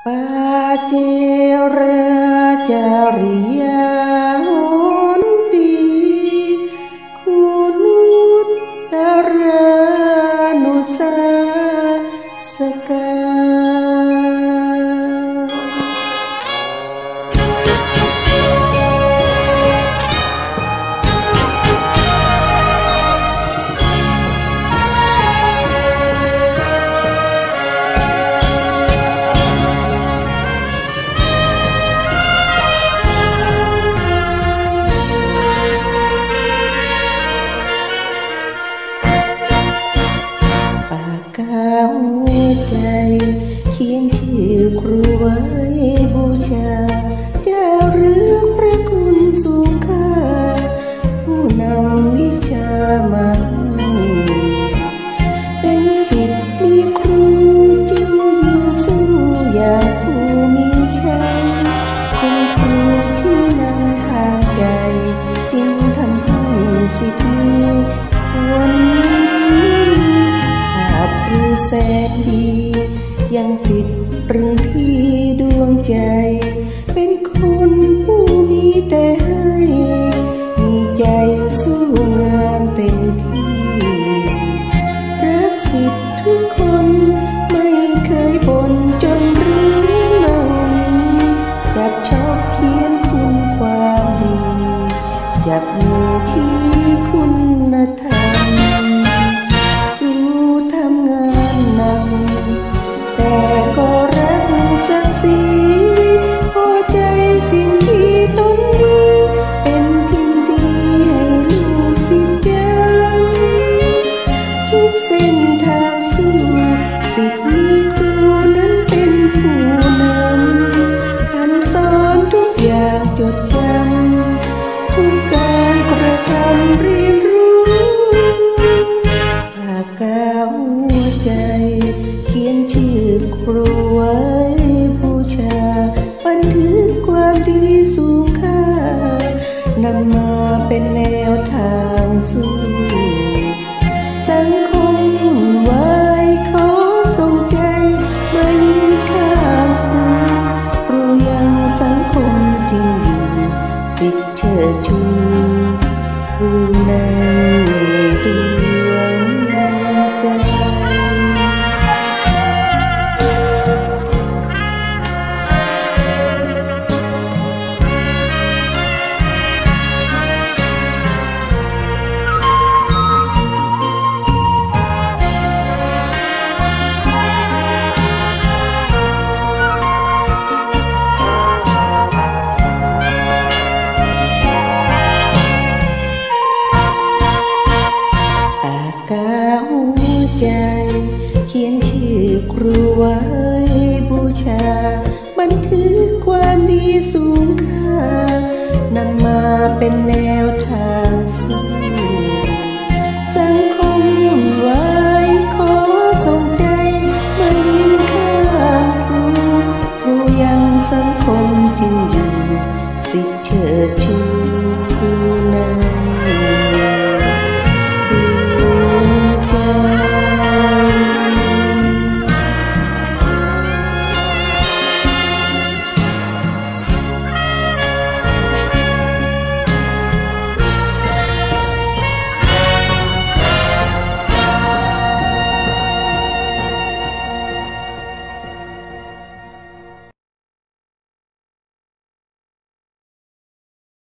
ปาเจระจาริยาโหนติคุณุตตรานุสาสกาหัวใจเขียนชื่อครูไว้บูชาจะเรื่องพระคุณสูงค่าผู้นำวิชามาให้เป็นศิษย์มีครูจึงยืนสู้อย่างผู้มีชัยคุณครูชี้นำทางใจจึงทำให้ศิษย์มีวันนี้ครูแสนดียังติดตรึงที่ดวงใจเป็นคนผู้มีแต่ให้มีใจสู้งานเต็มที่รักศิษย์ทุกคนไม่เคยบ่นจนเรื่องมั่งมีจับชอบเขียนคุณความดีจับมือชี้คุณธรรมศักดิ์ศรีพอใจสิ่งที่ตนมีเป็นพิมพ์ที่ให้ลูกศิษย์จำทุกเส้นทางสู่ศิษย์มีครูนั้นเป็นผู้นำคำสอนทุกอย่างจดจำทุกการกระทำเรียนรู้ปากกาหัวใจเขียนชื่อครูไว้บันทึกความดีสูงค่านำมาเป็นแนวทางสู้สังคมวุ่นวายขอส่งใจมายืนข้างครูครูยังสังคมจริงอยู่ศิษย์เชิดชูครูในดวงใจเขียนชื่อครูไว้